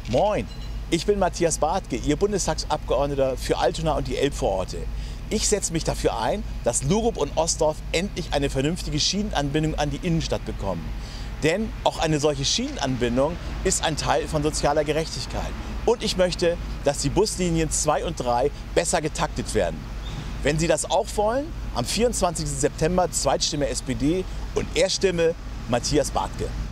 Moin, ich bin Matthias Bartke, Ihr Bundestagsabgeordneter für Altona und die Elbvororte. Ich setze mich dafür ein, dass Lurup und Osdorf endlich eine vernünftige Schienenanbindung an die Innenstadt bekommen. Denn auch eine solche Schienenanbindung ist ein Teil von sozialer Gerechtigkeit. Und ich möchte, dass die Buslinien 2 und 3 besser getaktet werden. Wenn Sie das auch wollen, am 24. September Zweitstimme SPD und Erststimme Matthias Bartke.